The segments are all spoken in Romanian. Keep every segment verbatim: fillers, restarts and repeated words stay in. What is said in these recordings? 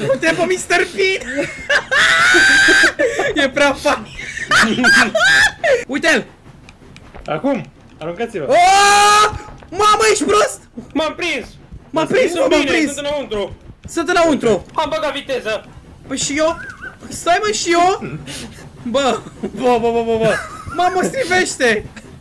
Du-te pe mister Bean! E prea funny! Uite-l! Acum! Aruncați-vă! Mamă, ești prost! M-am prins! M-am prins, m-am prins! Sunt înăuntru! Sunt înăuntru! Am băgat viteză! Păi și eu? Stai mă, și eu? Bă, bă, bă, bă, bă, bă! Mamă, strivește!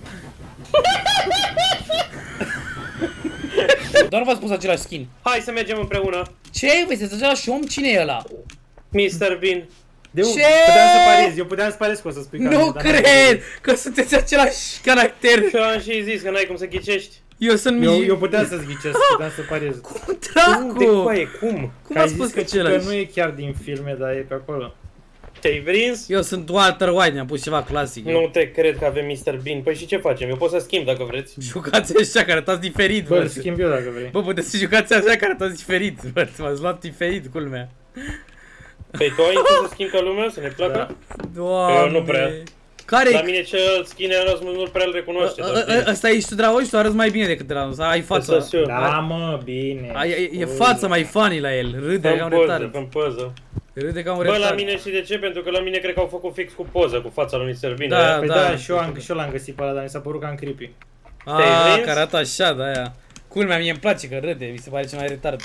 Doar v-ați pus același skin. Hai să mergem împreună! Ce? Voi sunteți același om? Cine e ăla? mister Bean. De unde? Ce? Puteam să pariez, eu puteam să pariez că o să spui că Nu cred că sunteți același caracter. Și am și zis că n-ai cum să ghicești. Eu sunt Eu, mi... eu puteam să-ți ghicesc, puteam să pariez. Cum Unde, dracu? coaie, cum? Cum Că ai ați spus zis că că, că același? nu e chiar din filme, dar e pe acolo. Te-ai prins? Eu sunt Walter White, mi-am pus ceva clasic. Nu te cred că avem mister Bean. Păi și ce facem? Eu pot să schimb dacă vreți. Jucați așa, care arătați diferit, Bă, bă. îl schimb eu dacă vrei. Bă, puteți să jucați așa, care arătați diferit, bă. M-ați luat diferit, culmea. Păi tu ai înțeles să schimbi ca lumea, să ne placă? Da. Doamne. Eu nu prea. Care La mine celălalt skin Erasmus nu prea îl recunoaște. Ăsta ești tu, Dragoș, tu arăți mai bine decât Erasmus, ai față. Da, mă, bine. Ai, e, e fața mai funny la el, râde ca un Fă-mi poză, retard. fă-mi poză. Râde ca un Bă, retard. la mine și de ce? Pentru că la mine cred că au făcut fix cu poză, cu fața lui mister Bean. Da. Păi da, și eu am- și eu l-am găsit pe ăla, dar mi s-a părut cam creepy. Te-ai Aaa, prins? că arată așa, da, aia. Culmea, mie îmi place că râde, mi se pare cel mai retard.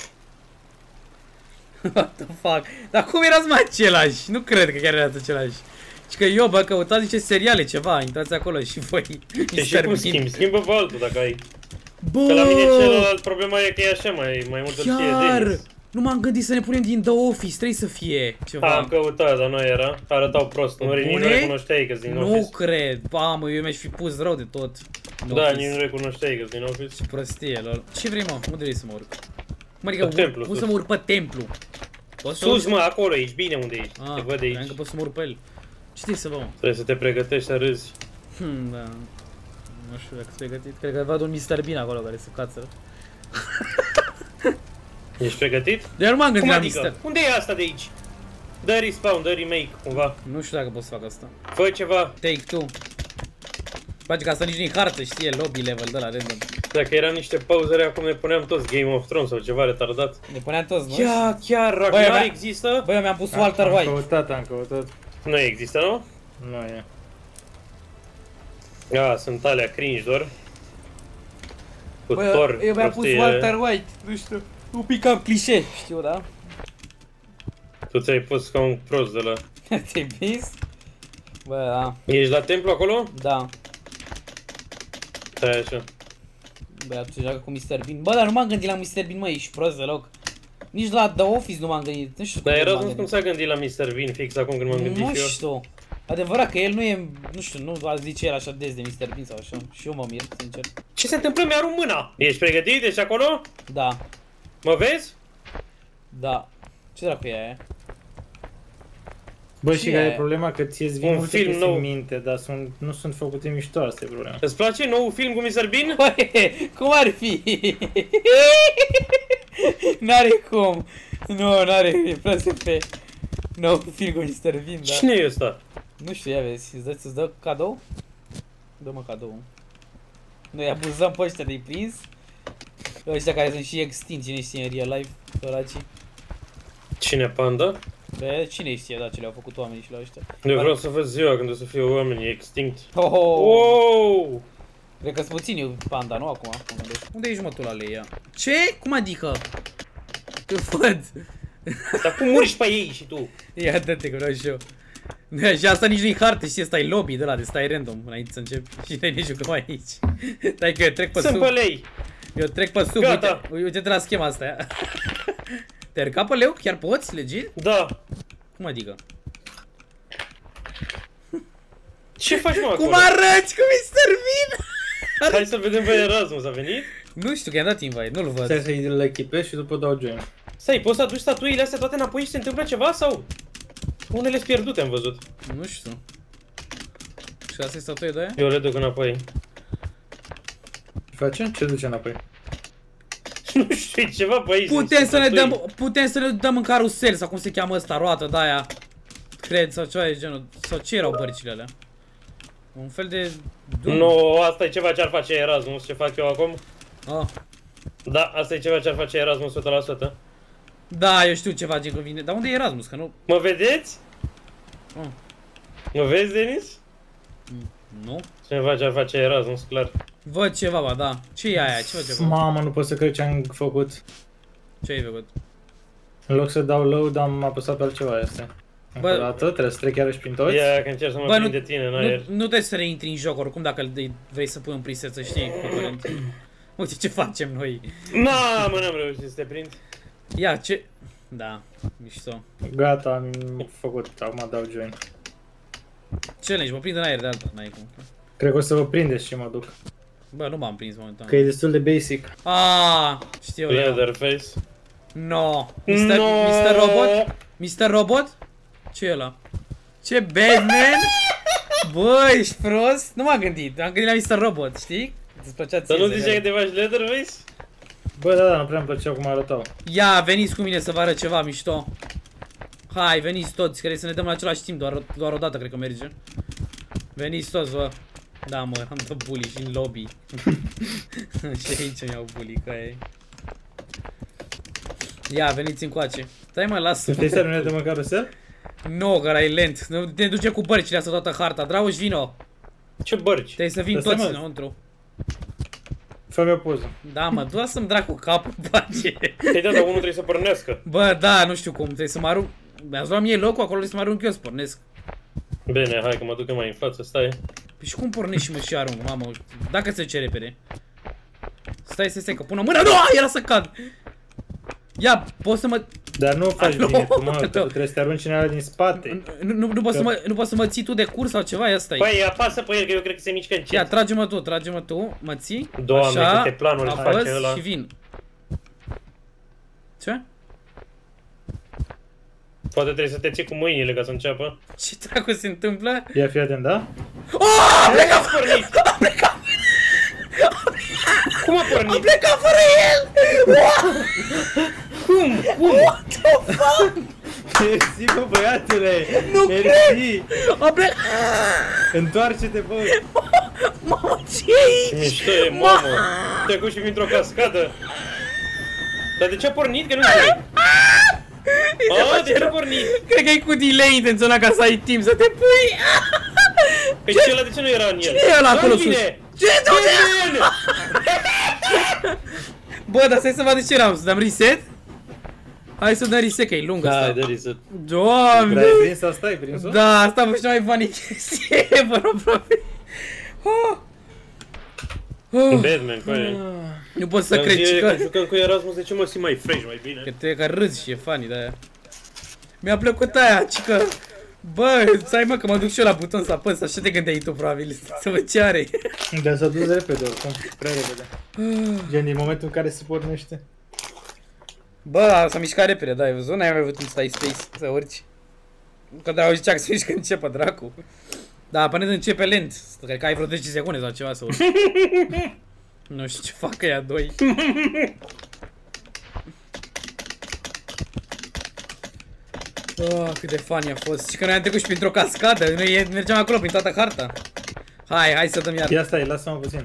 What the fuck? Dar cum erați mai același? Nu cred că chiar erați același. Și că eu, bă, căutați niște seriale, ceva, intrați acolo și voi. Deci și cum schimbi? Schimbă pe altul dacă ai. Bă, Că la mine celălalt problema e că e așa, mai, mai mult îl știe chiar! Dennis. Nu m-am gândit să ne punem din The Office, trebuie să fie ceva. Am căutat, dar nu era. Arătau prost. Nu, nici nu Bune? recunoșteai că-s din Nu Office. cred, mamă, eu mi-aș fi pus rău de tot. The Da, Office. nici nu recunoșteai că-s din Office. Ce prostie, lol. Ce vrei, mă? Unde vrei să mă urc? Mă, adică Pe templu, cum sus. să mă urc pe templu? Poți să Sus, urc? mă, acolo ești, bine unde ești. Ah, Te văd de credeam aici. că pot să mă urc pe el. Ce trebuie să vă, mă? Trebuie să te pregătești să râzi. Hmm, da. Nu știu dacă sunt pregătit. Cred că văd un mister Bean acolo care se cață. Ești pregătit? Dar eu nu m-am Cum gândit la adică? mister. Unde e asta de aici? Dă respawn, dă remake, cumva. Nu știu dacă pot să fac asta. Fă ceva. Take two. Face că asta nici nu-i hartă, știe, lobby level de la random. Dacă eram niște pauzări, acum ne puneam toți Game of Thrones sau ceva retardat. Ne puneam toți, nu? Ia, chiar, Băi, Ragnar avea- există? Băi, eu mi-am pus Walter Am White. căutat, am căutat. Nu există, nu? Nu e. Ia, sunt alea cringe doar. Cu Băi, Thor, eu mi-am pus prostie. Walter White, nu știu. Un pic cam clișe, știu, da? Tu ți-ai pus ca un prost de la... Te-ai prins? Bă, da, Ești la templu acolo? da. Stai așa. Bă, atunci joacă cu mister Bean. Bă, dar nu m-am gândit la mister Bean, mă, ești prost deloc. Nici la The Office nu m-am gândit, nu știu Dar cum era m-am cum gândit. s-a gândit la mister Bean fix acum când m-am gândit Nu și eu. știu. Adevărat că el nu e, nu știu, nu a zice el așa des de mister Bean sau așa. Și eu mă mir, sincer. Ce se întâmplă? Mi-a mâna! Ești pregătit? Ești acolo? Da, Mă vezi? da. Ce dracu e aia? Bă, Ce și e care e aia? problema? Că ți-e vin Un multe film chestii nou. în minte, dar sunt, nu sunt făcute mișto, asta e problema. Îți place nou film cu mister Bean? Băi, cum ar fi? N-are cum. Nu, n-are, e prea S P. Nou film cu mister Bean, da. Cine e ăsta? Nu știu, ia vezi, îți dă, îți dă cadou? Dă-mă cadou. Noi abuzăm pe ăștia de-i prins. Ăștia care sunt și extinți, cine știe în real life, săracii. Cine, Panda? Bă, cine știe, da, ce le-au făcut oamenii și la ăștia. Eu vreau să văd ziua când o să fie oamenii extinct. Oh, oh. Wow! Cred că-s puțin eu Panda, nu acum? Unde ești, mă, tu la Leia? Ce? Cum adică? Te văd. Dar cum urci pe ei și tu? Ia dă-te că vreau și eu. Și asta nici nu-i hartă, știi, stai lobby de la de stai random înainte să începi și noi ne jucăm aici. Stai că eu trec pe Sunt sub. pe lei! Eu trec pe sub, Gata. uite, uite-te la schema asta. Ia. Te-ai urcat pe leu? Chiar poți? Legit? Da! Cum adică? Ce faci, mă, acolo? Cum arăți cu mister Bean? Hai să-l vedem pe Erasmus, a venit? Nu știu, că i-am dat invite, nu-l văd. Stai să-i le echipezi și după dau join. Stai, poți să aduci statuile astea toate înapoi și se întâmplă ceva sau? Unele-s pierdute, am văzut. Nu știu. Și asta e statuie de aia? Eu le duc înapoi. Ce face? Ce duce înapoi? Nu știu, e ceva pe aici. Putem sunt să ne statui. dăm, putem să ne dăm în carusel sau cum se cheamă ăsta, roată de aia. Cred, sau ceva de genul. Sau ce erau bărcile alea? Un fel de... drum. Nu, asta e ceva ce ar face Erasmus, ce fac eu acum. Ah. Da, asta e ceva ce ar face Erasmus o sută la sută. Da, eu știu ceva gen că vine. Dar unde e Erasmus? Că nu... Mă vedeți? Oh. Mă vezi, Denis? Nu? Cineva ce face Erasmus, clar. Văd ceva, ba, da. Ce e aia? Ce faci acolo? Mamă, nu pot să cred ce am făcut. Ce ai făcut? În loc să dau load, am apăsat pe altceva, asta. Încă o dată, trebuie să trec iarăși prin toți. Ia, că încerc să mă Bă, prind nu, de tine în nu, aer. nu trebuie să reintri în joc oricum dacă vrei să pui un preset, să știi, cu curent. Uite ce facem noi. Na, mă, n-am reușit să te prind. Ia, ce... Da, mișto. Gata, am făcut, acum dau join. Challenge, mă prind în aer de alta, n-ai cum. Cred că o să vă prindeți și mă duc. Bă, nu m-am prins momentan. Că e destul de basic. Ah, știu eu. Leatherface. No. mister No. mister Robot? mister Robot? Ce e ăla? Ce Batman? Bă, ești prost? Nu m-am gândit, am gândit la mister Robot, știi? Îți plăcea ție. Dar nu să ziceai că vezi. te faci Leatherface? Bă, da, da, nu prea îmi plăcea cum arătau. Ia, veniți cu mine să vă arăt ceva mișto. Hai, veniți toți, cred să ne dăm la același timp, doar, doar o dată cred că merge. Veniți toți, bă. Da, mă, am dat bully și în lobby. Și aici mi-au bully, că e. Ia, veniți încoace. Stai mă, lasă. Te stai să de mă carusel? No, că e lent. Ne duce cu bărcile astea toată harta. Drauș, vino. Ce bărci? Trebuie să vin Stai, toți mă. înăuntru. Fă-mi o poză. Da, mă, doar să-mi dracu capul în pace. Păi da, dar unul trebuie să pornească. Bă, da, nu știu cum. Trebuie să mă arunc. Mi-ați luat mie locul, acolo trebuie să mă arunc eu să pornesc. Bine, hai că mă duc eu mai în față, stai. Păi și cum pornești și mă și arunc, mamă? Dacă se duce repede. Stai, stai, stai, că pun o mână. Nu, era să cad. Ia, poți să mă... Dar nu faci Alo? bine tu, mă, Alo? tu trebuie să te arunci în alea din spate. Nu, nu, nu, poți să mă, nu poți să mă ții tu de curs sau ceva? Ia stai. Păi, apasă pe el, că eu cred că se mișcă încet. Ia, trage-mă tu, trage-mă tu, mă ții. Doamne, așa, câte planuri apăs face ăla. și vin. Ce? Poate trebuie să te ții cu mâinile ca să înceapă. Ce dracu se întâmplă? Ia, fii atent, da? Oh, a plecat, A pornit! a plecat, Cum a a pornit? plecat fără el! Cum? Cum? What the fuck? Mersi, bă, băiatule! Nu Mersi! A plecat! Întoarce-te, bă! Mamă, ce e Ce aici? mișto e, mamă! Te-ai trecut și printr-o cascadă. Dar de ce a pornit? Că nu știu. Ah, de ce a pornit? Cred că e cu delay intenționat ca să ai timp să te pui. Păi ce ăla de ce nu era în el? Cine e ăla acolo sus? Vine! Ce? Vine! Bă, dar stai să vadă ce eram, să dăm reset? Hai să dăm reset, că e lungă asta. Hai, de reset. Doamne! Ai prins asta? Ai prins-o? Da, asta a fost cea mai funny chestie ever, aproape. Oh. Oh. Batman, cu aia. Nu pot să Dar cred zi, că... când jucăm cu Erasmus, de ce mă simt mai fresh, mai bine? Că te că râzi și e funny de aia. Mi-a plăcut aia, cică. Bă, stai mă că mă duc și eu la buton să apăs, așa te gândeai tu probabil, să văd ce are. Dar s-a dus repede oricum, prea repede. Gen, din momentul în care se pornește. Bă, s-a mișcat repede, da, ai văzut? N-ai mai văzut cum stai space, să urci. Că da, zicea că se mișcă începe, dracu. Da, până începe lent, cred că ai vreo zece secunde sau ceva să urci. Nu știu ce fac ea doi. Oh, cât de funny a fost. Și că noi am trecut și printr-o cascadă, noi mergeam acolo prin toată harta. Hai, hai să dăm iar. Ia stai, lasă-mă puțin.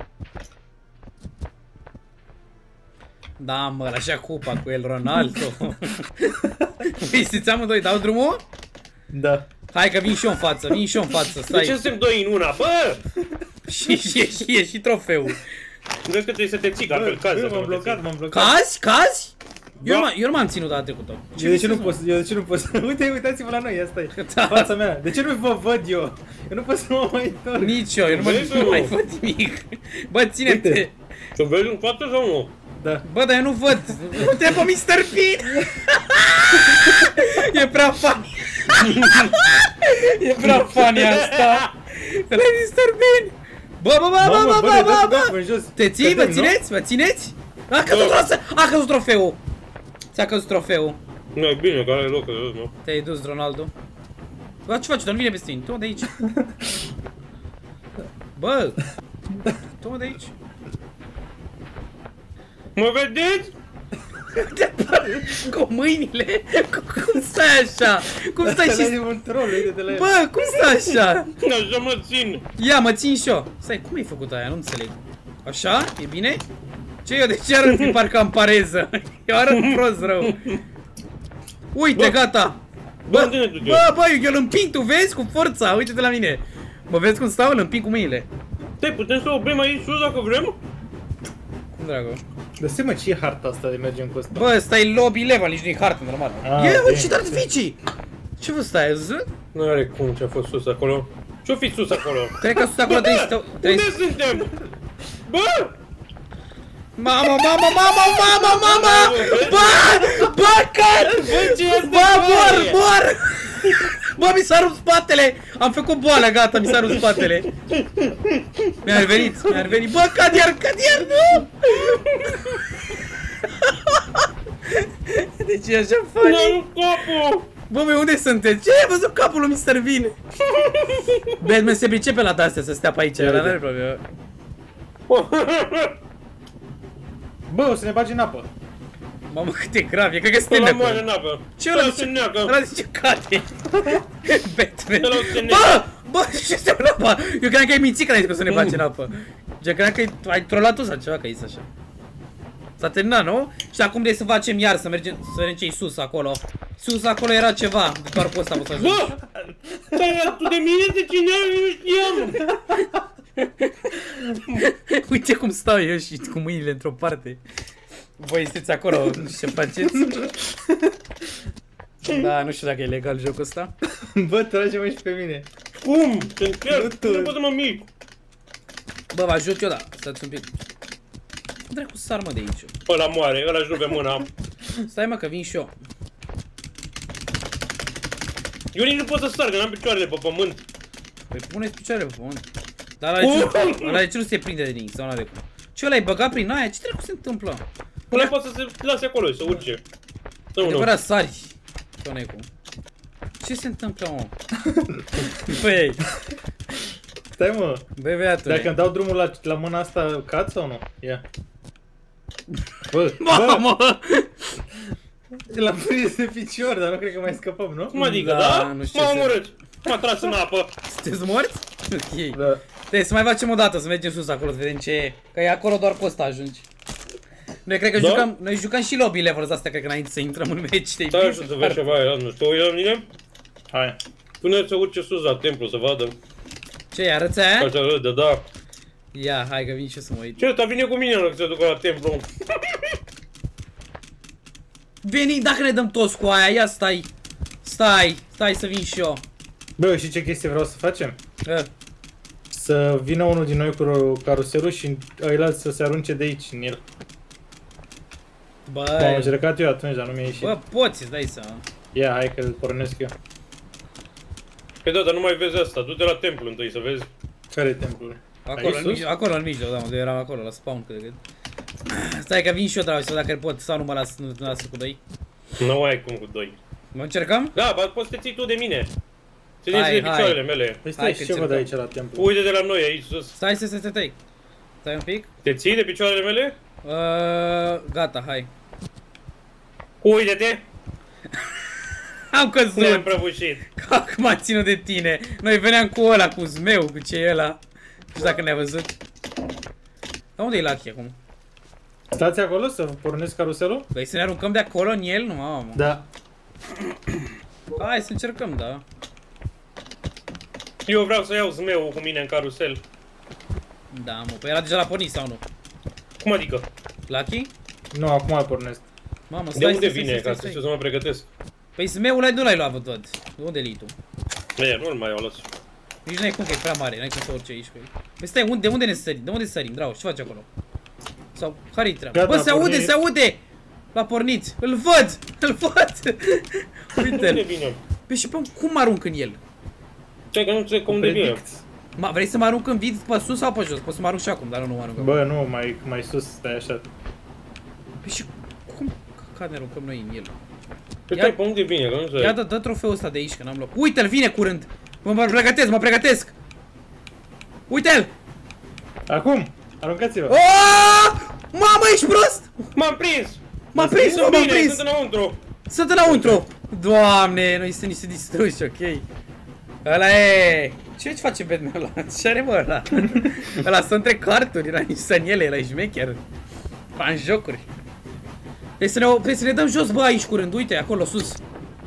Da, mă, așa cupa cu el, Ronaldo. Vistiți amândoi, dau drumul? Da. Hai că vin și eu în față, vin și eu în față, De stai. ce suntem doi în una? Bă! Și, și, și, e și trofeu. Vezi că trebuie să te ții, că altfel cazi. dacă m-am nu te blocat, ții. m-am blocat. Cazi? Cazi? Eu, Da. nu m- eu nu m-am ținut data trecută. Eu de ce nu pot, eu de ce nu pot să... Uite, uitați-vă la noi, ia stai. Da. Fața mea. De ce nu vă văd eu? Eu nu pot să mă mai întorc. Nici eu, eu nu, mă, Vezi, nu nu. mai văd nimic. Bă, ține-te. Uite. Să vezi în față sau nu? Da. Bă, dar eu nu văd. Uite pe mister Bean. E prea funny. E prea funny asta. Ăla e mister Bean. Bă, bă, bă, bă, Mamă, bă, bă, bă, dați bă, capul bă. în jos. Te ții? Vă Cădem, nu? țineți? Vă țineți? A căzut, trofeu. A căzut trofeul. Ți-a căzut trofeul. Nu, e bine, că are loc, de jos, nu? Te-ai dus, Ronaldo. Bă, ce faci? Dar nu vine peste tine. Tu de aici. Bă. Tu de aici. Mă vedeți? Cu mâinile. Cu, cum stai așa? Cum stai Ăla și... e un troll, uite-te la el. Bă, cum stai așa? Așa mă țin. Ia, mă țin și eu. Stai, cum ai făcut aia? Nu înțeleg. Așa? E bine? Ce eu? De ce arăt parcă am pareză? Eu arăt prost rău. Uite, Bă. gata! Bă, Bă, unde du-te? bă, bă, eu îl împing, tu vezi, cu forța, uite-te la mine. Mă vezi cum stau, îl împing cu mâinile. Stai, putem să oprim aici sus dacă vrem? Cum, dragă? Dar stai mă, ce e harta asta de mergem cu ăsta? Bă, ăsta e lobby level, nici nu-i hartă normal. Ah, Ia, ok. uite ce artificii! Ce vă stai, ai văzut? Nu are cum ce-a fost sus acolo. Ce-o fi sus acolo? Cred că sus acolo trebuie să stau... Unde trebuie să- suntem? Bă! Mamă, mamă, mamă, mamă, mamă! Bă! Bă, cat! Bă, ce este Bă, mor, mare? mor! Bă, mi s-a rupt spatele! Am făcut boală, gata, mi s-a rupt spatele. Mi-a revenit, mi-a revenit. Bă, cad iar, cad iar, nu! Deci e așa funny. Nu, capul! Bă, băi, unde sunteți? Ce ai văzut capul lui mister Bean? Batman se pricepe la astea să stea pe aici, ăla n-are problemă. Bă, o să ne bagi în apă. Mamă, cât e grav, e, cred că Să suntem la de moare acolo. în apă. Ce ăla Să zice? se neacă. Ăla zice cade. Batman. Să-l auzi, se Bă! Bă, ce se în apă? Eu credeam că ai mințit când ai zis că o să ne bagi în apă. Eu credeam că ai- ai trollat tu sau ceva, că e așa. S-a terminat, nu? Și acum trebuie să facem iar, să mergem, să vedem ce-i sus acolo. Sus acolo era ceva, doar pe ăsta poți să ajungi. Bă! Dar tu de mine de cine eu știam? Uite cum stau eu și cu mâinile într-o parte. Voi sunteți acolo, nu știu ce faceți. Da, nu știu dacă e legal jocul ăsta. Bă, trage-mă și pe mine. Cum? Sunt chiar, Nu tu. nu pot să mă mic. Bă, vă ajut eu, da, stați un pic. Cum dracu sar, mă, de aici? Ăla moare, ăla își rupe mâna. Stai, mă, că vin și eu. Eu nici nu pot să sar, că n-am picioarele pe pământ. Păi puneți picioarele pe pământ. Dar ăla de ce, ăla de ce nu se prinde de nimic, sau n-are cum. Ce, ăla-i băgat prin aia? Ce dracu se întâmplă? Ăla poate să se lase acolo, să urce. Sau nu? Adevărat sari. Sau n-ai cum. Ce se întâmplă, mă? Băi, Stai mă. băi, băiatule. Dacă îmi dau drumul la, la mâna asta, cad sau nu? Ia. Bă, bă, Mamă! l-am prins de picior, dar nu cred că mai scăpăm, nu? Cum adică, Da, da? nu știu M-a ce- omorât. M-a tras în apă. Sunteți morți? Ok. Da. Trebuie să mai facem o dată, să mergem sus acolo, să vedem ce e. Că e acolo doar cu ăsta ajungi. Noi cred că Da? jucăm, noi jucăm și lobby levels astea, cred că înainte să intrăm în meci de Stai să vezi ceva, ia, nu știu, uite la mine. Hai. Până să urce sus la templu să vadă. Ce e, arăți aia? Așa râde, da. Ia, hai că vin și eu să mă uit. Ce ăsta vine cu mine în loc să se ducă la templu. Veni, dacă ne dăm toți cu aia, ia stai. Stai, stai să vin și eu. Bă, și ce chestie vreau să facem? Uh. Să vină unul din noi cu caruselul și ăilalți să se arunce de aici în el. M-am Băi, încercat eu atunci, dar nu mi-a ieșit. bă, poți, îți dai seama. Ia, hai că îl pornesc eu. Păi da, dar nu mai vezi asta, du-te la templu întâi să vezi. Care e templul? Acolo, Aici în sus? mijloc, acolo în mijloc, da, unde eram acolo, la spawn, cred că. Stai că vin și eu, dragi, să văd dacă pot, sau nu mă las, nu mă las cu doi. Nu ai cum cu doi. Mă încercăm? Da, ba, poți să te ții tu de mine. Ține-ți Hai, de hai. picioarele mele. Păi Hai stai, că și ce văd încercăm. aici la templu? Uite de la noi aici sus. Stai, stai, stai, stai, stai. Stai un pic. Te ții de picioarele mele? Uh, gata, hai. Uite-te! Am Ne-am căzut! prăbușit. Că m-a ținut de tine. Noi veneam cu ăla, cu zmeu, cu ce e ăla. Nu știu dacă ne-a văzut. Dar unde e Lucky acum? Stați acolo să pornesc caruselul? Băi, să ne aruncăm de acolo în el? Nu, mamă. Da. Hai să încercăm, da. Eu vreau să iau zmeul cu mine în carusel. Da, mă, păi era deja la pornit sau nu? Cum adică? Lucky? Nu, acum pornesc. Mamă, stai, De unde stai, stai, vine? stai, Ca stai, să stai. să mă pregătesc. Păi zmeul ăla nu l-ai luat, văd. De unde l-ai tu? E, nu-l mai iau, las. Nici n-ai cum că e prea mare, n-ai cum să urci aici cu el. Păi stai, unde, de unde ne sărim? De unde sărim, Drau? Ce faci acolo? Sau, care-i treaba? Gata, Bă, se a aude, pornit. se aude! L-a pornit! Îl văd! Îl văd! Unde Uite-l! vine? Păi și pe cum mă arunc în el? Stai că nu înțeleg cum de vine. Predict. Ma, vrei să mă arunc în vid pe sus sau pe jos? Pot să mă arunc și acum, dar nu mă arunc acum. Bă, nu, mai, mai sus, stai așa. Păi și cum ca ne aruncăm noi în el? Păi Ia- stai, pe unde vine? Că nu Ia înțeleg. dă, dă trofeul ăsta de aici, că n-am luat. Uite-l, vine curând! Mă, mă pregătesc, mă pregătesc! Uite-l! Acum! Aruncați-vă! Oh! Mamă, ești prost! M-am prins! M-am prins, mă, Sunt m-am bine, prins! sunt înăuntru. Sunt înăuntru! Doamne, noi sunt niște distruși, ok? Ăla e... Ce face Batman ăla? Ce are, mă, ăla? Ăla stă între carturi, ăla nici în ele, ăla e șmecher. Fa în jocuri. Trebuie să, ne, trebuie să ne dăm jos, bă, aici curând, uite, acolo, sus.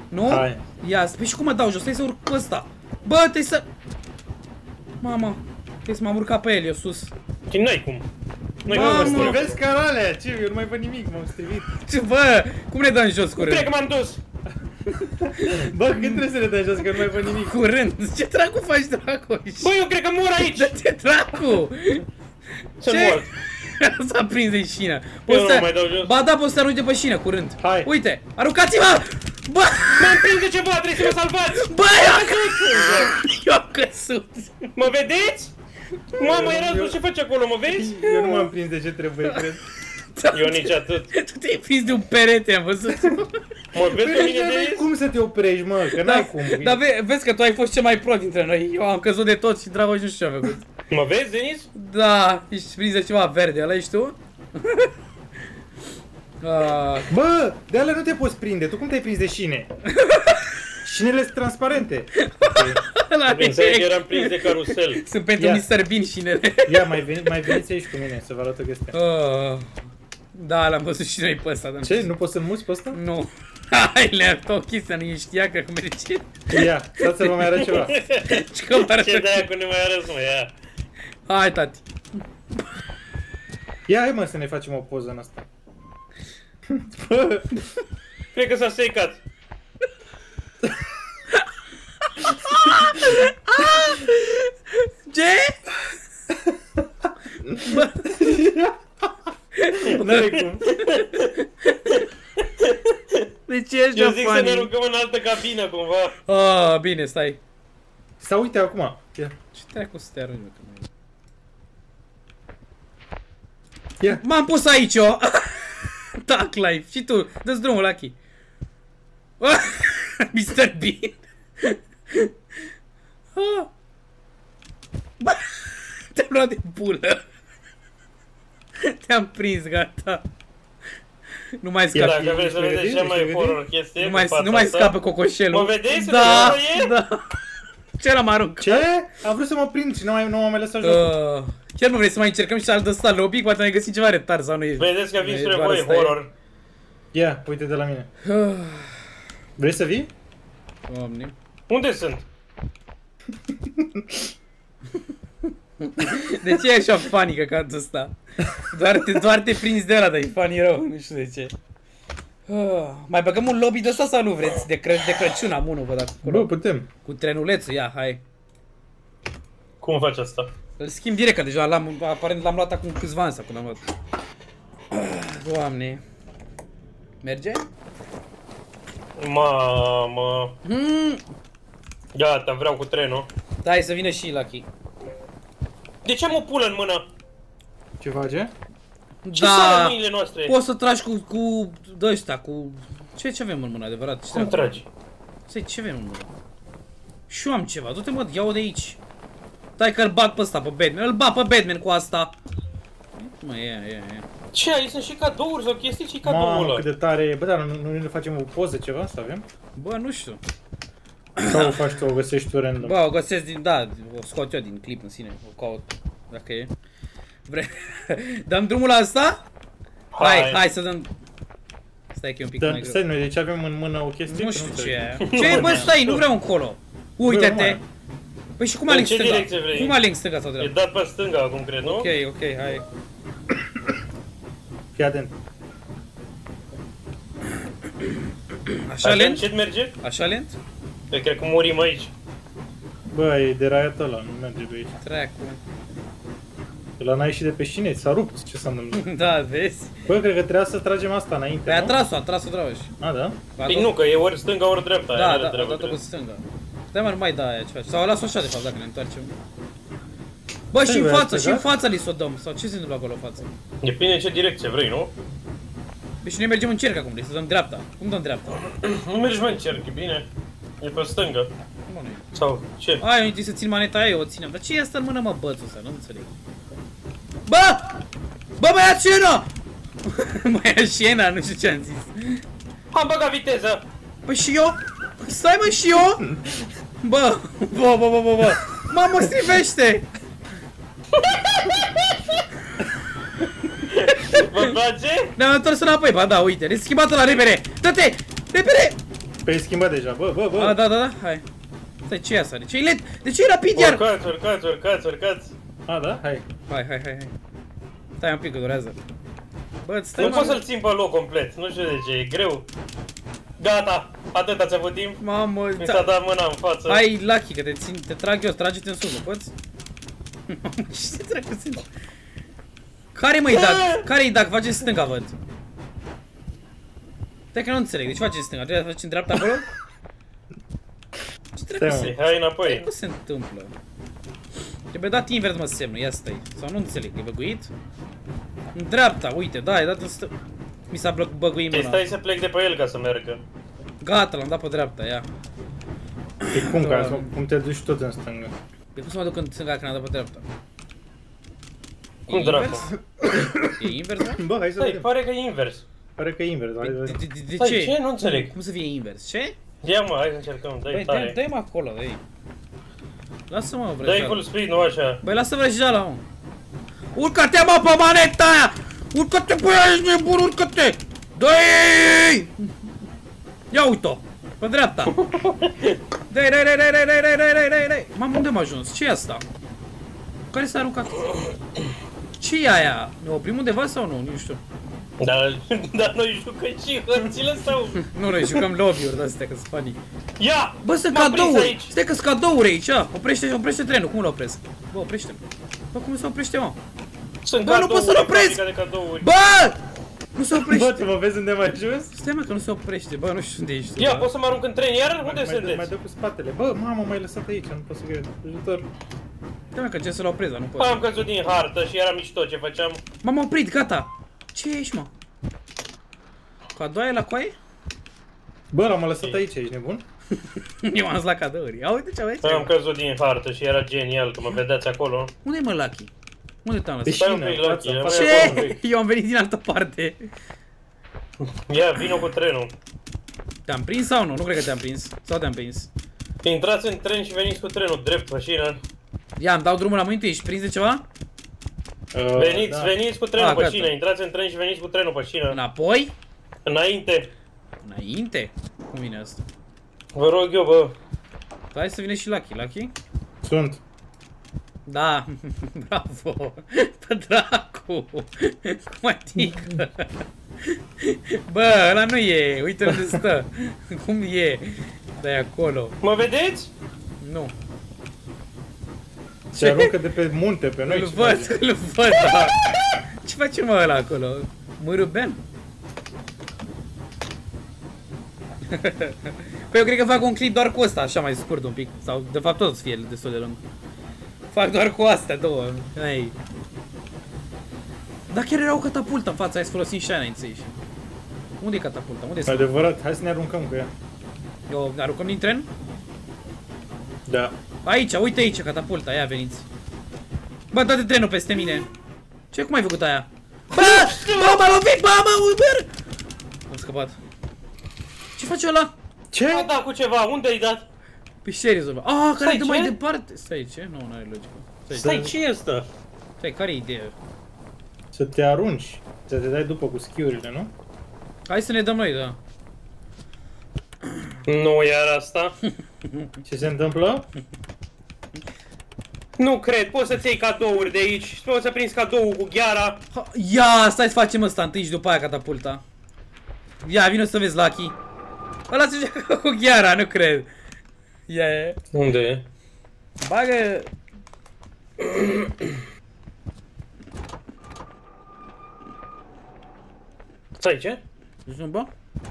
Nu? Hai. Ia, păi și cum mă dau jos? Stai să urc pe ăsta. Bă, trebuie să... Mama, trebuie să m-am urcat pe el, eu sus. Și n-ai cum. N-ai Mamă. cum să Mă mă vezi canalea, ce? Eu nu mai văd nimic, m-am strivit. Ce, bă, cum ne dăm jos curând? Cred că m-am dus. Bă, când trebuie să ne dăm jos, că nu mai văd nimic. Curând, ce dracu faci, dracu? Bă, eu cred că mor aici. Dă-te dracu! Sunt Ce? mort. S-a prins de șină. Eu Poți nu să... mai dau jos. Ba da, poți să arunci de pe șină, curând. Hai. Uite, aruncați-mă! Bă! M-am prins de ceva, trebuie să mă salvați. Bă, eu am căzut! Eu am căzut! Mă vedeți? Mamă, era tu ce faci acolo, mă vezi? Eu nu m-am prins de ce trebuie, cred. Eu nici atât. Tu te-ai prins de un perete, am văzut. Mă vezi pe mine Păi, de n-ai cum să te oprești, mă, că n-ai cum. Dar ve vezi că tu ai fost cel mai pro dintre noi. Eu am căzut de tot și Dragoș nu știu ce a făcut. Mă vezi, Denis? Da, ești prins de ceva verde, ăla ești tu? uh, Bă, de alea nu te poți prinde, tu cum te-ai prins de șine? Șinele sunt transparente. ăla Pensai că e- eram prins de carusel. Sunt pentru Ia. mister Bean șinele. Ia, mai, veni, mai veniți aici cu mine, să vă arăt o chestie. Uh, da, l-am văzut și noi pe ăsta. dar Ce? Nu poți să muți pe ăsta? Nu. Hai, le arăt o chestie, nu știa că merge. Ia, stați să vă mai arăt ceva. Ce că mă arătă? Ce de-aia cu ne mai arăți, mă, ia. Hai, tati. Ia, hai mă să ne facem o poză în asta. Bă, Cred că s-a secat. Ce? Bă, n-are cum. de ce ești Eu de zic să ne funny? aruncăm în altă cabină, cumva. Ah, bine, stai. Sau uite acum. Ia. Ce treacu să te arunci, mă, că mai- Ia. M-am pus aici, eu! Tac live. Și tu, dă-ți drumul, Lucky. mister Bean. Ah. Bă, te-am luat de bulă. Te-am prins, gata. Nu mai Ia, scapi. dacă vreți să vedeți cea mai horror chestie Nu cu mai, fața nu mai asta. scapă cocoșelul. Mă vedeți? Să Da, vedem unde e? da. Ce l-am aruncat? Ce? Am vrut să mă prind și nu m-am mai, mai lăsat jocul. Uh, chiar nu vrei să mai încercăm și al de ăsta lobby? Poate mai găsim ceva retard sau nu e? Vedeți că vin e spre doar voi, asta e. horror. Ia, uite de la mine. Uh, Vrei să vii? Doamne. Unde sunt? De ce e așa funny căcatul ăsta? Doar te, doar te prinzi de ăla, dar e funny rău, nu știu de ce. Uh, mai băgăm un lobby de ăsta sau nu vreți? De, Cră de Crăciun am unul, văd acolo. Bă, putem. Cu trenulețul, ia, hai. Cum faci asta? Îl schimb direct, că deja l-am, aparent l-am luat acum câțiva ani sau când am luat. Uh, Doamne. Merge? Mamă. Hmm. Gata, vreau cu trenul. Da, hai să vină și Lucky. De ce am o pulă în mână? Ce face? Ce sare în Da, mâinile noastre? poți să tragi cu, cu de-ăștia, cu... Ce, ce avem în mână, adevărat? Ce Cum treabă? tragi? Stai, ce avem în mână? Și eu am ceva, du-te mă, ia-o de aici. Dai că îl bag pe ăsta, pe Batman, îl bag pe Batman cu asta. Mă, ia, ia, ia. Ce, aici sunt și cadouri sau chestii? Ce-i Mamă, cadoul cât ăla? de tare e. Bă, dar nu, nu ne facem o poză ceva să avem? Bă, nu știu. Sau o faci tu, o găsești tu random? Bă, o găsesc din, da, o scot eu din clip în sine, o caut, dacă e. Vre... Dăm drumul la asta? Hai, hai, hai să dăm... Stai că e un pic Dar, mai greu. stai, noi deci avem în mână o chestie? Nu Că știu ce e. înțeleg. Ce e, bă, stai, nu vreau încolo. Uite-te. Bă, Păi și cum În aling ce stânga? direcție vrei? Cum aling stânga sau E dreapta? dat pe stânga acum, cred, nu? Ok, ok, hai. Fii atent. Așa Așa lent? încet merge? Așa lent? Eu cred că murim aici. Bă, e deraiat ăla, nu merge pe aici. Treacu. Ăla n-a ieșit de pe șine, s-a rupt. Ce s-a întâmplat? Da, vezi? Bă, cred că trebuia să tragem asta înainte, Păi a nu? tras-o, a tras-o Dragoș. A, da? Păi nu, că e ori stânga, ori dreapta. aia Da, n-are da, a treabă, dat-o cu cred. stânga. Stai mă, nu mai da aia ceva. Sau las-o așa de fapt dacă ne întoarcem. Bă, și în Trebuie față, și în plecat? față li s-o dăm. Sau ce se întâmplă acolo în față? Depinde în ce direcție vrei, nu? Deci noi mergem în cerc acum, deci să dăm dreapta. Cum dăm dreapta? Nu mergi mai în cerc, e bine. E pe stângă. Cum nu e? Sau ce? Ai, uite să țin maneta aia, eu o ținem. Dar ce e asta în mână, mă, bățul ăsta? Nu înțeleg. Bă! Bă, mă ia șena! Mă ia șena, nu știu ce am zis. Am băgat viteză! Păi și eu? Stai mă, și eu? Bă, bă, bă, bă, bă, bă. Mamă, mă strivește! Vă place? Ne-am întors înapoi, ba da, uite, ne schimbat la repede! Dă-te! Repede! Păi e schimbat deja, bă, bă, bă. A, da, da, da, hai. Stai, ce e asta? De ce e lent? De ce e rapid iar? Urcați, urcați, urcați, urcați. A, da? Hai. Hai, hai, hai, hai. Stai un pic că durează. Bă, stai, Nu mă. pot să-l țin pe loc complet, nu știu de ce, e greu. Gata, atât ați avut timp. Mamă, Mi s-a dat mâna în față. hai, Lucky, că te țin, te trag eu, trage-te în sus, nu poți? Mamă, ce dracu sunt? Care mă-i dac? Care-i dac? Face în stânga, văd. Stai că nu înțeleg, deci face în stânga, trebuie să faci în dreapta acolo? Ce dracu Stai, se... Hai Ce înapoi. dracu se întâmplă? Trebuie dat invers, mă, semnul, ia stai. Sau nu înțeleg, e băguit? În dreapta, uite, da, e dat în stânga. Mi s-a băguit Păi mâna. stai să plec de pe el ca să meargă. Gata, l-am dat pe dreapta, ia. E cum, ca, cum te duci tot în stânga? Pe cum să mă duc în stânga când am dat pe dreapta? Cum dracu? E invers, mă? Bă, hai să Stai, vedem. pare că e invers. Pare că e invers, hai să De, vedem. de, de, de Stai, ce? ce? Nu înțeleg. Cum să fie invers? Ce? Ia mă, hai să încercăm, Băi, dă-i dă-i tare. dă-i-mă acolo, dă-i. Lasă-mă, Dă-i vrăjeala. full speed, nu așa. Băi, lasă vrăjeala, mă. Urcă-te, mă, pe maneta aia! Urcă-te pe aia, ești nebun, urcă-te! Dă-i! Ia uite-o! Pe dreapta! Dă-i, dă-i, dă-i, dă-i, dă-i, dă-i, dă-i, dă-i, dă-i, dă-i! Mamă, unde am ajuns? Ce e asta? Care s-a aruncat? Ce e aia? Ne oprim undeva sau nu? Nu știu. Dar, dar noi jucăm și hărțile sau? Nu, noi jucăm lobby-uri de-astea, că-s funny. Ia! Bă, sunt M-am prins cadouri! aici. Stai că-s cadouri aici, ia. Oprește, oprește trenul, cum îl opresc? Bă, oprește-mă. Bă, cum se oprește, mă? Sunt Bă, nu pot să-l cadouri, opresc! fabrica de cadouri. Bă! Nu se Bă, oprește. tu mă vezi unde mai jos? Stai, mă, că nu se oprește. Bă, nu știu unde ești tu. Ia, bă. poți să mă arunc în tren iar? Unde Mai, mai, dă, mai sunteți? dă cu spatele. Bă, mamă, m-ai lăsat aici, nu pot să cred. Ajutor. Stai, mă, că încerc să-l opresc, dar nu pot. Am căzut din hartă și era mișto ce făceam. M-am oprit, gata. Ce ești, mă? Cadoaie la coaie? Bă, l-am lăsat aici, ești nebun? Eu am zis la cadouri. Ia uite ce aveți. Am căzut din hartă și era genial că mă vedeați acolo. Unde-i, mă, Lucky? Unde te-am Deci- lăsat? Stai un pic, Lucky, Fața, am fața. mers un Ce? pic. Eu am venit din altă parte. Ia, vino cu trenul. Te-am prins sau nu? Nu cred că te-am prins. Sau te-am prins? Intrați în tren și veniți cu trenul drept, mașina. Ia, îmi dau drumul la mâinte, ești prins de ceva? Uh, Veniți, da. veniți cu trenul Ah, pe gata. șină, intrați în tren și veniți cu trenul pe șină. Înapoi? Înainte. Înainte? Cum vine asta? Vă rog eu, bă. Hai să vine și Lucky. Lucky? Sunt. Da, bravo. Pe dracu. Cum adică? Bă, ăla nu e. Uite unde stă. Cum e? Dai acolo. Mă vedeți? Nu. Se aruncă de pe munte pe noi. Îl ce văd, face? îl văd, da. Ce face, mă, ăla acolo? Mârâben? Păi eu cred că fac un clip doar cu ăsta, așa mai scurt un pic. Sau de fapt tot să fie destul de lung. Fac doar cu astea două. Hai. Dar chiar era o catapultă în fața, hai să folosim și aia înainte să ieși. Unde e catapulta? Unde e? Adevărat, hai să ne aruncăm cu ea. Eu ne aruncăm din tren? Da. Aici, uite aici catapulta, ia veniți. Bă, dă-te trenul peste mine. Ce, cum ai făcut aia? Bă, bă, m-a lovit, bă, mă, uber! Am scăpat. Ce face ăla? Ce? A dat cu ceva, unde ai dat? Pe series ăla. Ah, care Stai, dă mai ce? departe? Stai, ce? Nu, nu are logică. Stai, Stai, ce e asta? stai, care e ideea? Să te arunci. Să te dai după cu schiurile, nu? Hai să ne dăm noi, da. Nu iar asta. Ce se întâmplă? Nu cred, poți să-ți iei cadouri de aici. Poți să prinzi cadou cu gheara. Ha, ia, stai să facem ăsta întâi și după aia catapulta. Ia, vino să vezi, Lucky. Ăla se joacă cu gheara, nu cred. Ia, ia. Unde e? Bagă... Stai, ce? Ești un bă?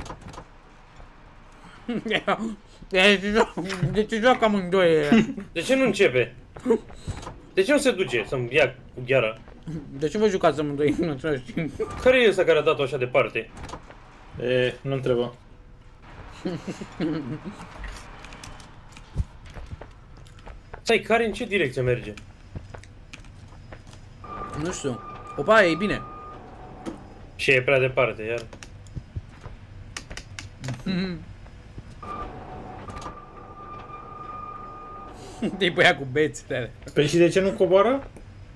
De ce joacă amândoi? De ce nu începe? De ce nu se duce să-mi ia cu gheara? De ce vă jucați amândoi în același timp? Care e ăsta care a dat-o așa departe? E, nu întrebă. Stai, care în ce direcție merge? Nu știu. Opa, e bine. Și e prea departe, iar. Te-ai băiat cu bețele alea. Păi și de ce nu coboară?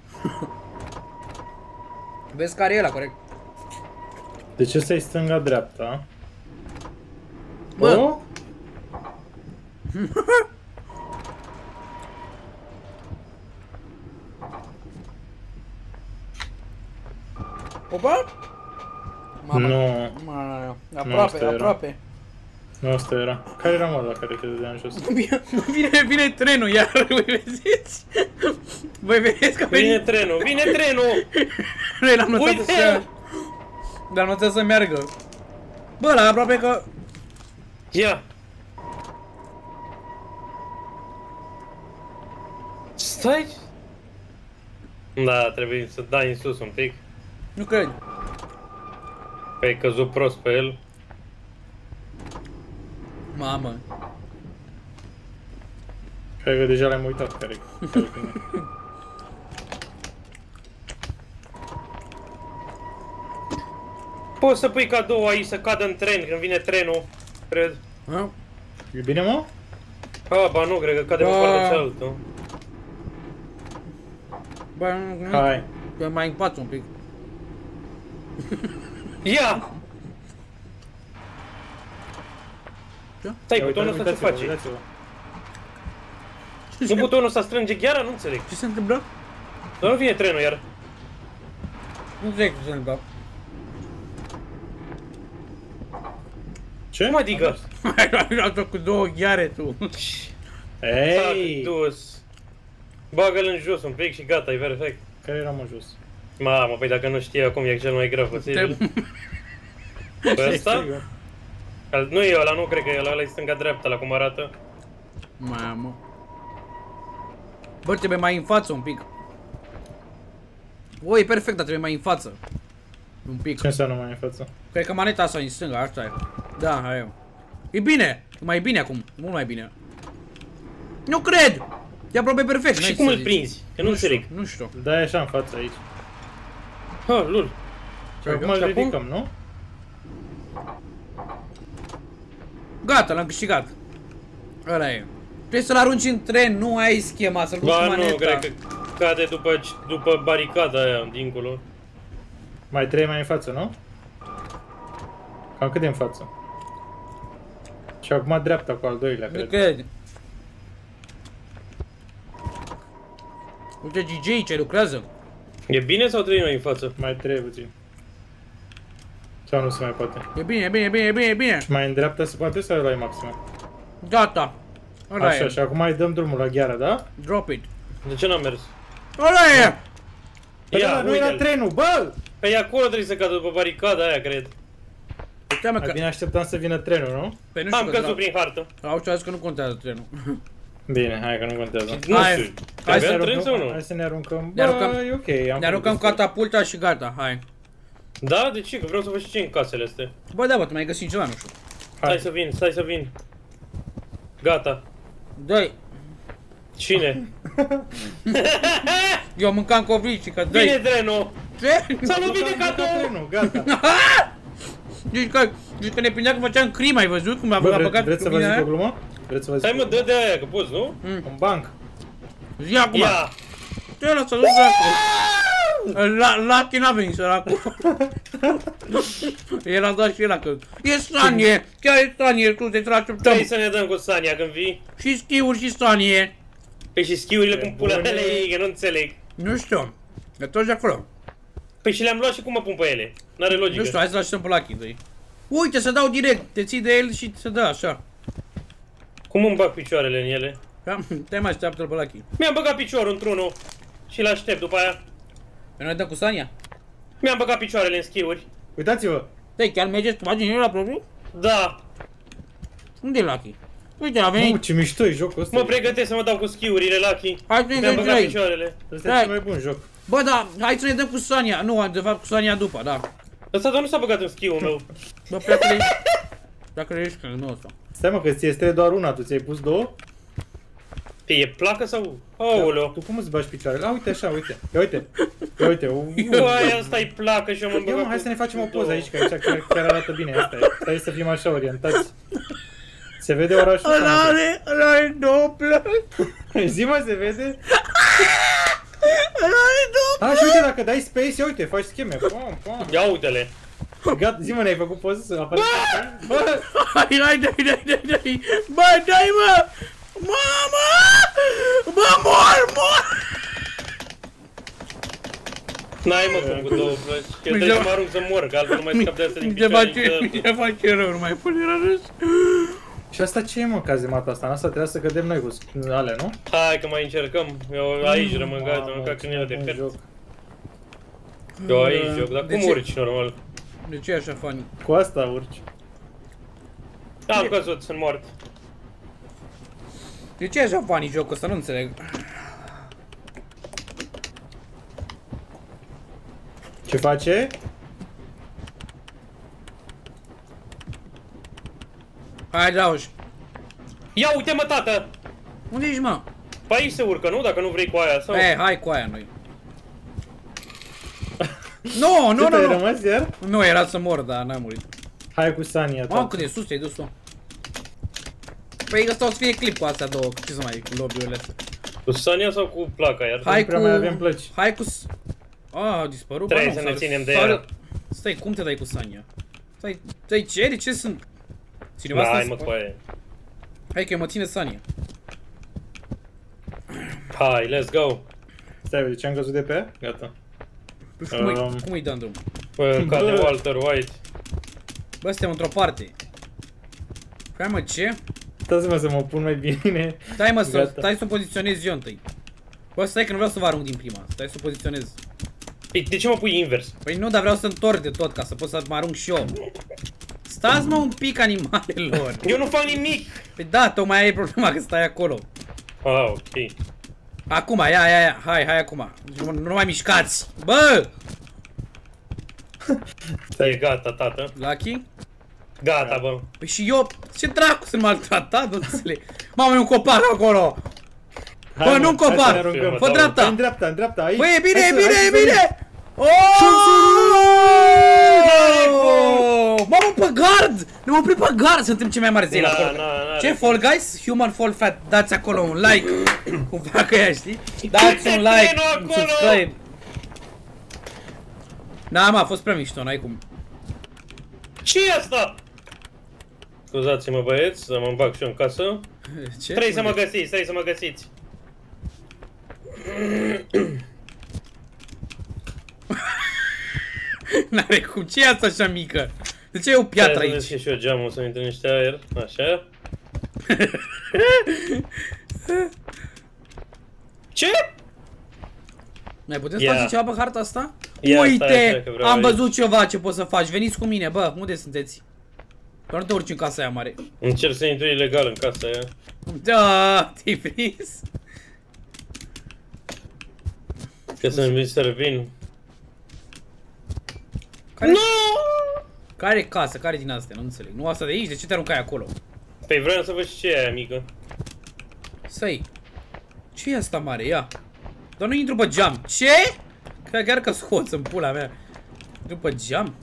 Vezi care e ăla, corect. De ce stai stânga-dreapta? Bă. Oh? Opa? Mamă. Nu. Mamă. Nu, Aproape, asta era. aproape. Nu, asta era. Care era mă la care te dădeam jos? Vine, vine trenul iar, voi vedeți? Voi vedeți că Vine vine... trenul, vine trenul! Noi l-am notat Uite! să... L-am notat să meargă. Bă, la aproape că... Ia! Stai! Da, trebuie să dai în sus un pic. Nu cred. Că ai căzut prost pe el. Mamă. Cred că deja l-am uitat care care vine. Poți să pui cadou aici să cadă în tren când vine trenul, cred. Ha? E bine, mă? Ah, ba nu, cred că cade pe Ba. partea cealaltă. Bă, nu... Hai. Că mai împați un pic. Ia! Stai, butonul ăsta ce Uitați-vă, face? uitați-vă. Nu butonul ăsta strânge gheara? Nu înțeleg. Ce se întâmplă? Dar nu vine trenul iar. Nu înțeleg ce se întâmplă. Ce? Cum adică? Ai luat-o cu două ghiare tu. Ei! Dus. Bagă-l în jos un pic și gata, e perfect. Care era mă jos? Mamă, păi dacă nu știi acum e cel mai grav posibil. Pe ăsta? Al- Nu e ăla, nu cred că e ăla, ăla e stânga-dreapta, la cum arată. Mamă. Bă, trebuie mai în față un pic. O, e perfect, dar trebuie mai în față. Un pic. Ce înseamnă mai în față? Cred că maneta asta e în stânga, asta e. Da, hai eu. E bine! E mai bine acum, mult mai bine. Nu cred! E aproape perfect. Și n-ai cum să îl zici. prinzi? Că nu Nu știu, înțeleg. nu știu. Dai așa în față aici. Ha, lul. Și acum îl Și acum? ridicăm, nu? Gata, l-am câștigat. Ăla e. Trebuie să-l arunci în tren, nu ai schema, să-l duci cu Ba maneta. nu, cred că cade după, după baricada aia, dincolo. Mai trei mai în față, nu? Cam cât de în față? Și acum dreapta cu al doilea, Nu cred. cred. Uite G J ce lucrează. E bine sau trebuie mai în față? Mai trei puțin. Sau nu se mai poate? E bine, e bine, e bine, e bine, e bine. Și mai în dreapta se poate sau la maximă? Gata. Ăla Așa, e. și acum mai dăm drumul la gheara, da? Drop it. De ce n-am mers? Ăla e. Păi Ia, da, nu era uite-l. trenul, bă! Păi acolo trebuie să cadă după baricada aia, cred. Uite-mă Mai că... bine așteptam să vină trenul, nu? Păi nu știu Am că... căzut prin hartă. Au ce a zis că nu contează trenul. Bine, hai că nu contează. Nu Hai. știu. Hai să Aveam ne tren sau aruncăm, nu? hai să ne aruncăm. Ne Bă, aruncăm- e ok. Am Ne aruncăm făcut catapulta și gata, hai. Da? De ce? Că vreau să văd și ce în casele astea. Bă, da, bă, tu mai găsim ceva, nu știu. Hai. Stai să vin, stai să vin. Gata. Dă-i. Cine? Eu mâncam covricică, Vine dă-i. trenul! Ce? S-a lovit de Am cadou! trenul, gata. Zici că, zici că ne prindea că făceam crimă, ai văzut cum a, Bă, a vre, băgat vreți să cu vă mine zic o aia? glumă? Vreți să vă zic Stai mă, o glumă? dă de aia, că poți, nu? Un banc. Zi acum. Ia! Ce ăla să duc dracu. La, Lucky n-a venit săracul. El a dat și el că e Sanie, chiar e Sanie, tu te tragi un Trebuie tăm. să ne dăm cu Sania când vii. Și schiuri și Sanie. Păi și schiurile cum pula bune. mele ei, că nu înțeleg. Nu știu. E tot de acolo. Păi și le-am luat și cum mă pun pe ele? N-are logică. Nu știu, hai să lași pe Lucky întâi. Uite, să dau direct, te ții de el și se dă așa. Cum îmi bag picioarele în ele? Da? Te mai așteaptă-l pe Lucky. Mi-am băgat piciorul într-unul și l-aștept după aia. Pe noi dăm cu Sania? Mi-am băgat picioarele în schiuri. Uitați-vă. Te, chiar mergeți cu maginile la propriu? Da. Unde e Lucky? Uite, a Mamă, venit. ce mișto e jocul ăsta. Mă pregătesc să mă dau cu schiurile, Lucky. Hai să ne Mi-am dăm băgat trei. picioarele. Ăsta e Hai. cel mai bun joc. Bă, da, hai să ne dăm cu Sania. Nu, de fapt cu Sania după, da. Ăsta doar nu s-a băgat în schiul meu. Bă, pleacă de... Dacă ești că nu ăsta. Stai mă, că ți este doar una, tu ți-ai pus două? Pe e placă sau? Aoleo. Tu cum îți bagi picioarele? A, uite așa, uite. Ia uite. Ia uite. Uu. Băi, asta e placă și eu m-am Ia băgat mă, hai cu să ne facem o două. poză aici, că aici chiar, chiar arată bine. Asta e. Stai să fim așa orientați. Se vede orașul? Ăla sau nu are, ăla are două plăci. se- Zi mă, se vede? Ăla are două. A, și uite, dacă dai space, ia uite, faci scheme. Pam, pam. Ia uite-le. Gata, zi mă, ne-ai făcut poză să apară? Bă! Hai, hai, dai, dai, dai, dai. Bă, dai, mă. N-ai mă cum cu două plăci. Eu trebuie să mă arunc să mor, că altfel nu mai scap de asta din picioare. Ce fac eu rău, nu mai pune la râs. Și asta ce e, mă, cazemata asta? În asta trebuia să cădem noi cu alea, nu? Hai că mai încercăm. Eu aici rămân gata, am mâncat câinele de cărți. Eu aici joc, dar cum urci normal? De ce e așa funny? Cu asta urci. Da, am căzut, sunt mort. De ce e așa funny jocul ăsta? Nu înțeleg. Ce face? Hai, Drauș. Ia uite mă, tată! Unde ești, mă? Pe aici se urcă, nu? Dacă nu vrei cu aia sau... E, hai cu aia noi. Nu, nu, nu, ai nu. rămas iar? Nu, era să mor, dar n-am murit. Hai cu Sania, Mamă, cât de sus te-ai dus tu. Păi ăsta o să fie clip cu astea două, ce să mai cu lobby-urile astea. Cu Sania sau cu placa iar? Hai prea cu... mai avem plăci. Hai cu... A, a dispărut? Trebuie Bă, să nu, ne s-a- ținem de s-a- ea. Stai, cum te dai cu Sania? Stai, stai, ce? De ce sunt? Cineva Da, asta hai să- mă cu aia. Hai că eu mă ține Sania. Hai, let's go. Stai, uite ce am căzut de pe ea? Gata. Nu știu cum îi- Um. cum îi dăm drum. Bă, cade Bă. Walter White. Bă, suntem într-o parte. Hai mă, ce? Stați mă să mă pun mai bine. Stai mă, să, Gata. stai să o poziționez eu întâi. Bă, stai că nu vreau să vă arunc din prima. Stai să o poziționez. Păi, de ce mă pui invers? Păi nu, dar vreau să întorc de tot ca să pot să mă arunc și eu. Stați mă un pic, animalelor. Eu nu fac nimic! Păi da, tocmai aia e problema că stai acolo. Ah, ok. Acum, ia, ia, ia, hai, hai acum. Nu, nu mai mișcați. Bă! E gata, tată. Lucky? Gata, bă. Păi și eu, ce dracu sunt maltratat, nu înțeleg. Mamă, e un copac acolo. Hai, Bă, mă, nu în hai să copac. ne aruncăm. Fă Hai, dreapta. În dreapta, în dreapta, aici. Băi, e bine, Hai e să- bine, hai e să bine! Oh! Mamă, pe gard! Ne-am oprit pe gard, suntem cei mai mari zei la Na, Fall na, na, Ce na. Fall Guys? Human Fall Fat. Dați acolo un like. Cum fac ăia, știi? Dați un like, trenul un acolo? subscribe. Da, mă, a fost prea mișto, n-ai cum. ce e asta? Scuzați-mă băieți, să mă bag și eu în casă. Ce? Trebuie să mă găsiți, trebuie să mă găsiți. N-are cum, ce e asta așa mică? De ce e o piatră Stai să aici? deschid și eu geamul să intre niște aer, așa. Ce? Mai putem să Ia. facem ceva pe harta asta? Ia, stai Uite, așa că vreau am aici. văzut ceva ce poți să faci. Veniți cu mine, bă, unde sunteți? Doar nu te urci în casa aia mare. Încerc să intru ilegal în casa aia. Da, te-ai prins? Că să-mi servin. Care, Nu! care e casa? Care din astea? Nu înțeleg. Nu asta de aici? De ce te aruncai acolo? Păi vreau să văd și ce e aia mică. Stai. Ce e asta mare? Ia. Dar nu intru pe geam. Ce? Că chiar că scoț în pula mea. Intru pe geam?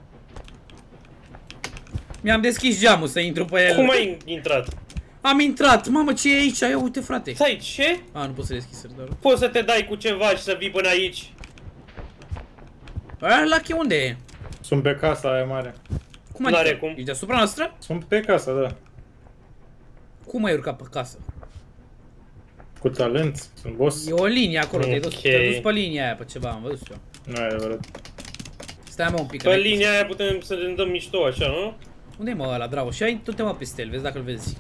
Mi-am deschis geamul să intru pe el. Cum ai intrat? Am intrat. Mamă, ce e aici? Ia uite, frate. Stai, ce? A, nu pot să deschis doar. Poți să te dai cu ceva și să vii până aici? Aia, Lucky, unde e? Sunt pe casa aia mare. Cum N-are adică? cum. Ești deasupra noastră? Sunt pe casa, da. Cum ai urcat pe casă? Cu talent, sunt boss. E o linie acolo, te-ai dus, Ok. te-ai dus pe linia aia, pe ceva, am văzut eu. Nu e adevărat. Stai mă un pic. că Pe n-ai- linia aia putem să ne dăm mișto, așa, nu? Unde e mă ăla, bravo? Și ai tot mă peste el, vezi dacă îl vezi.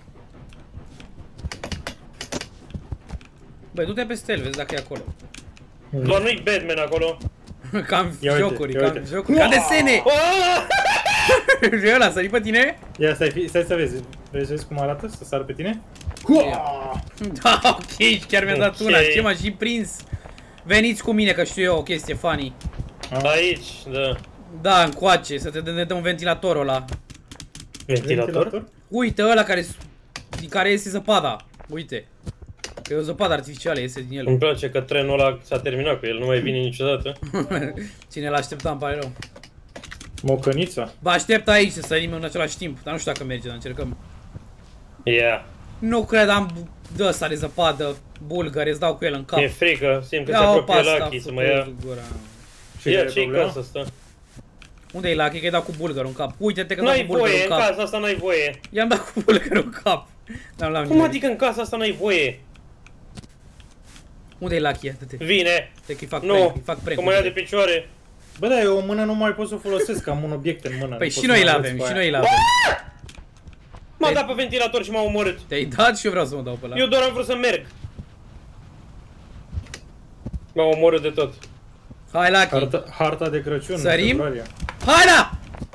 Băi, du-te peste el, vezi dacă e acolo. Doar nu-i Batman acolo. Cam Ia uite, jocuri, ia cam uite. jocuri, ca desene! Ah! Și ăla, sări pe tine? Ia, stai, fi- stai să vezi. Vrei să vezi cum arată? Să sar pe tine? Da, ok, chiar mi-a dat Ok. una, ce m-a și prins. Veniți cu mine, că știu eu o chestie funny. Aici, da. Da, încoace, să te dă, ne dăm ventilatorul ăla. Ventilator? Uite, ăla care, din care iese zăpada. Uite. Că e o zăpadă artificială, iese din el. Îmi place că trenul ăla s-a terminat cu el, nu mai vine niciodată. Cine l-aștepta, îmi pare rău. Mocănița. Vă aștept aici să sărim în același timp, dar nu știu dacă merge, dar încercăm. Yeah. Nu cred, am de ăsta de zăpadă, bulgări, îți dau cu el în cap. Mi-e frică, simt că se Ia o apropie pasta, Lucky să mă ia. gura. Și Ia, care e ce-i problema? casa asta? Unde e Lucky? Că-i dau cu bulgărul în cap. Uite-te că dau cu N-ai bulgărul voie, în în cap. casa asta n-ai voie. I-am dat cu bulgărul în cap. Dar nu l-am Cum nimerit. adică în casa asta n-ai voie? Unde e Lucky? Atâte. Vine! Te că-i fac Nu! prank, îi fac prank. Că mă ia de picioare! Bă, da, eu o mână nu mai pot să o folosesc, am un obiect în mână. Păi și noi îl avem, și noi îl avem. M-a dat pe ventilator și m-a omorât! Te-ai dat și eu vreau să mă dau pe ăla. Eu doar am vrut să merg! M-a omorât de tot. Hai, Lucky. Harta, harta de Crăciun. Sărim? Februarie. Hai, da!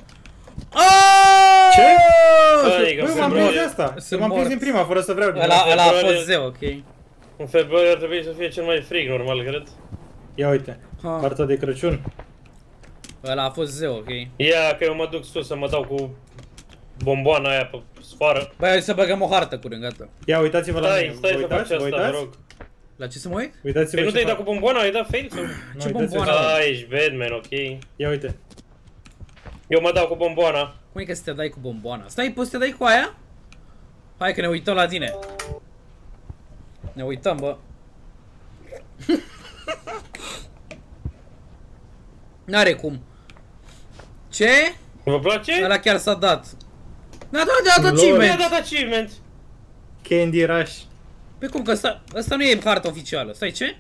Ce? Băi, că Băi, în m-am prins de februarie, asta. Sunt M-am prins mort. din prima, fără să vreau. Ăla, ăla a februarie- fost zeu, ok. în februarie ar trebui să fie cel mai frig, normal, cred. Ia uite, Ha. harta de Crăciun. Ăla a fost zeu, ok. Ia că eu mă duc sus să mă dau cu bomboana aia pe sfoară. Băi, hai să băgăm o hartă curând, gata. Ia uitați-vă la Stai, mine. stai Vă să faci uitați? Vă asta, vă uitați? rog. La ce să mă uit? Uitați-vă Păi nu ce te-ai dat fac. cu bomboana, ai dat fail sau? Nu, Ce uitați-vă bomboană? ce- Da, ești Batman, ok. Ia uite. Eu mă dau cu bomboana. Cum e că să te dai cu bomboana? Stai, poți să te dai cu aia? Hai că ne uităm la tine. Ne uităm, bă. N-are cum. Ce? Vă place? Ăla chiar s-a dat. Ne-a dat, ne-a dat Lol. Mi-a achievement. dat achievement. Candy Rush. Pe cum că ăsta, ăsta nu e harta oficială. Stai, ce?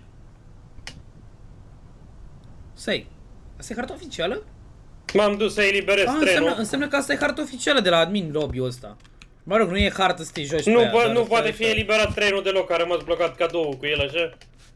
Stai. Asta e harta oficială? M-am dus să eliberez Ah, înseamnă, trenul. înseamnă că asta e harta oficială de la admin lobby-ul ăsta. Mă rog, nu e hartă să te joci Nu, pe aia, po- dar nu asta poate e fi așa. eliberat trenul deloc, a rămas blocat cadou cu el așa.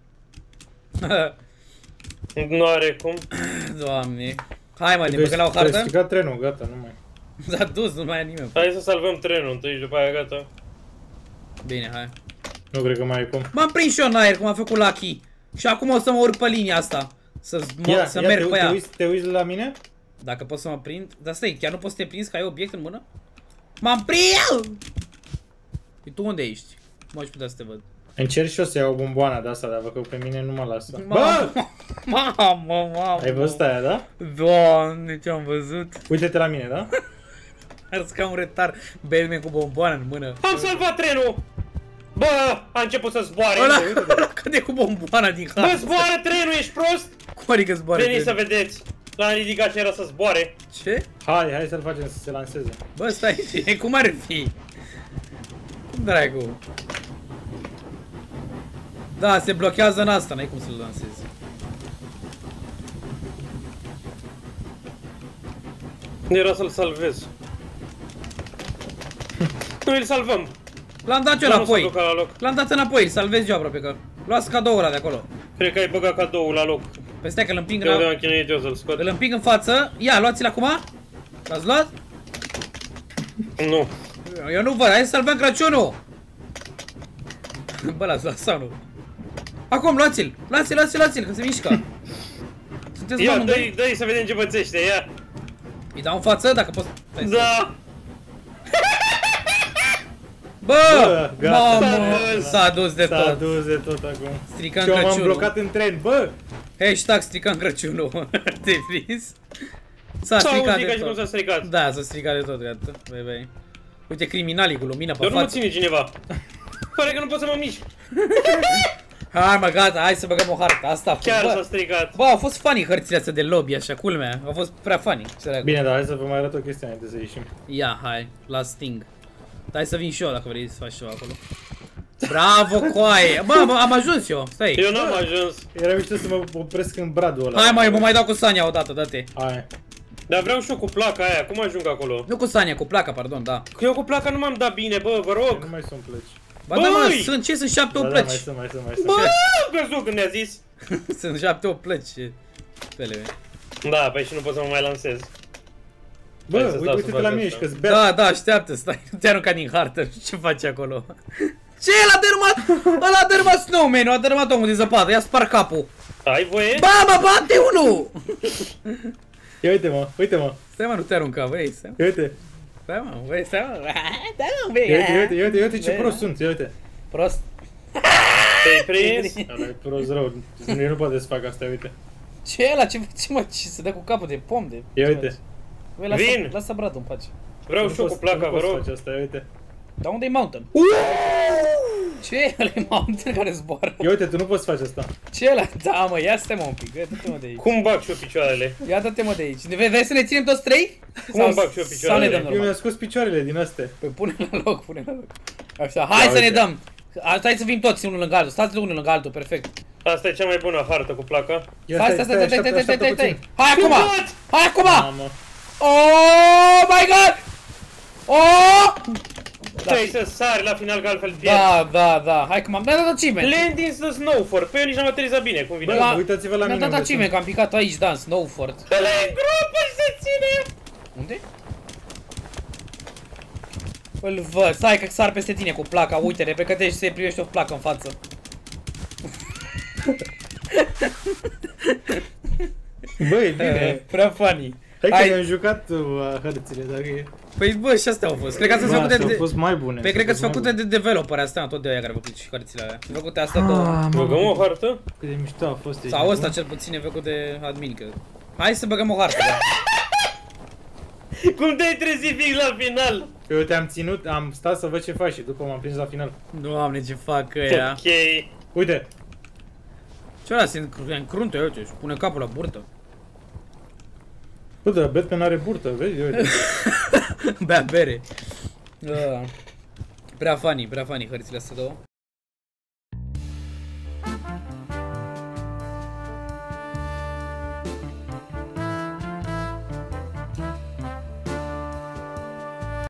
Nu are cum. Doamne. Hai mă, ne Trebuie băgă la o să- trebuie să hartă? stricat trenul, gata, nu mai. S-a dus, nu mai e nimeni. Hai să salvăm trenul întâi și după aia gata. Bine, hai. Nu cred că mai e cum. M-am prins și eu în aer, cum a făcut Lucky. Și acum o să mă urc pe linia asta. Să, Ia, să ia, merg te, pe te, ea. uiți, te uiți la mine? Dacă pot să mă prind. Dar stai, chiar nu poți să te prinzi că ai obiect în mână? M-am prins! Și tu unde ești? Mă aș putea să te văd. Încerc și eu să iau bomboana de asta, dar văd că pe mine nu mă lasă. Bă! Mamă, mamă, mamă. Ai văzut aia, da? Doamne, ce-am văzut. Uite-te la mine, da? Arăți ca un retar. Batman cu bomboană în mână. Am salvat trenul! Bă, a început să zboare. Ăla, ăla cade cu bomboana din Bă, hartă. zboară trenul, ești prost? Cum adică zboară? Veniți să trenul? vedeți. L-am ridicat și era să zboare. Ce? Hai, hai să-l facem să se lanseze. Bă, stai, cum ar fi? Cum dracu? Da, se blochează în asta, n-ai cum să-l lansezi. Era să-l salvez. Nu îl salvăm. L-am dat eu Dar nu se înapoi. ducă la loc. L-am dat înapoi, îl salvez eu aproape că. Luați cadoul ăla de acolo. Cred că ai băgat cadoul la loc. Păi stai că îl împing, Eu în, de-am chinuit eu să-l scot. îl împing în față. Ia, luați-l acum. L-ați luat? Nu. Eu nu văd, hai să salvăm Crăciunul. Bă, l-ați luat sau nu? Acum, luați-l. Luați-l, luați-l, luați-l, că se mișcă. Sunteți Ia, amândoi? dă-i, dă-i să vedem ce pățește, ia. Îi dau în față, dacă poți. Stai să- Da. Bă! Bă, gata. Mamă! S-a dus. S-a dus de S-a tot. dus de tot acum. Stricăm Și eu m-am Crăciunul. blocat în tren, bă! Hashtag stricăm Crăciunul. Te-ai prins? S-a S-a stricat auzit ca de și cum s-a tot. stricat. Da, s-a stricat de tot, gata. Băi, băi. Uite, criminalii cu lumină pe Doar nu mă față. ține cineva. Pare că nu pot să mă mișc. Hai mă, gata, hai să băgăm o hartă. Asta a fost. Chiar s-a Bă, stricat. bă, au fost funny hărțile astea de lobby, așa, culmea. Au fost prea funny. Săracu. Bine, dar hai să vă mai arăt o chestie înainte să ieșim. Ia, hai, la Sting. Hai să vin și eu dacă vrei să faci ceva acolo. Bravo, coaie! Bă, bă, am ajuns eu, stai. Eu n-am ajuns. Era mișto să mă opresc în bradul ăla. Hai mai, mă mai dau cu Sania odată, dă-te. Hai. Dar vreau și eu cu placa aia. Cum ajung acolo? Nu cu Sania, cu placa, pardon, da. Că eu cu placa nu m-am dat bine, bă, vă Nu rog. mai sunt plăci. Ba da, mă, Băi! sunt ce? Sunt șapte, Da, opt da, mai plăci. sunt, mai sunt, mai sunt. Bă, am crezut când ne-a zis. Sunt șapte, opt plăci. Pele mea. Da, păi și nu pot să mă mai lansez. Bă, Hai să uite, stau să uite-te fac la mine, asta. și că-ți bea. Da, da, așteaptă, stai, nu te arunca din hartă, ce faci acolo? Ce, l-a dărâmat, ăla a dărâmat snowman-ul, a dărâmat omul de zăpadă, i-a spart capul. Ai voie? Ba, mă, bate unul! Ia uite mă, uite mă, Stai mă, nu te arunca, băi, stai mă, ia uite. stai mă, băi, stai mă, stai mă, Ia uite, ia băi, uite, ia uite, ia uite ce Băi, prost sunt, ia uite. prost. Te-ai prins? Ăla e prost rău, nu nu poate să fac asta, uite. Ce e ăla, ce, ce mă, ce se dă cu capul de pom de... Ia ce uite. faci? Băi, lasă, Vin! lasă bradul în pace. Vreau Nu și eu cu poți- placa, nu vă poți rog. face asta, ia uite. Dar unde e Mountain? Ce e ăla, e Mountain care zboară? Ia uite, tu nu poți face asta. Ce e ăla? Da, mă, ia stai mă un pic, ia dă-te mă de aici. Cum bag și eu picioarele? Ia dă-te mă de aici. Vrei, vrei să ne ținem toți trei? Cum îmi bag și eu Sau ne picioarele? dăm Eu normal? mi-am scos picioarele din astea. Păi pune la loc, pune la loc. Așa, hai Ia să ne uite. dăm. Asta hai să fim toți unul lângă altul. Stați unul lângă altul, perfect. Asta e cea mai bună hartă cu placa. Ia Stai, stai, stai, stai, stai, stai, stai, stai. puțin. Hai acum! What? Hai acum! Mamă. Oh my god! Oh! Trebuie să sari la final, că altfel pierd. Da, da, da. Hai că m-am dat achievement. Landing the Snowford. Pe eu nici n-am aterizat bine, cum vine. Bă, Da. uitați-vă la Mi-a mine. dat unde achievement, că am picat aici, da, în Snowford. Ăla e în grupă și se ține. Unde? Îl văd, stai că sar peste tine cu placa, uite-te, pregătești să-i primești o placă în față. sunt. Bă, e bine. Prea funny. Hai că Hai. mi-am jucat uh, hărțile, dacă e... Păi bă, și astea au fost. Cred că astea Bă, sunt făcute astea de... au fost mai bune. Păi cred că sunt mai făcute de developer astea, tot de aia care au făcut și hărțile alea. Sunt făcute astea două. Ah, Băgăm o hartă? Cât de mișto a fost. Sau ăsta cel puțin e făcut de admin, că... Hai să băgăm o hartă, da. Cum te-ai trezit fix la final? Eu te-am ținut, am stat să văd ce faci și după m-am prins la final. Doamne, ce fac ăia. Ok. Uite, Ce ăla, se încruntă, uite, își pune capul la burtă. bă, dar Batman are burtă, vezi? Uite. Bea bere. Uh, prea funny, prea funny hărțile astea două.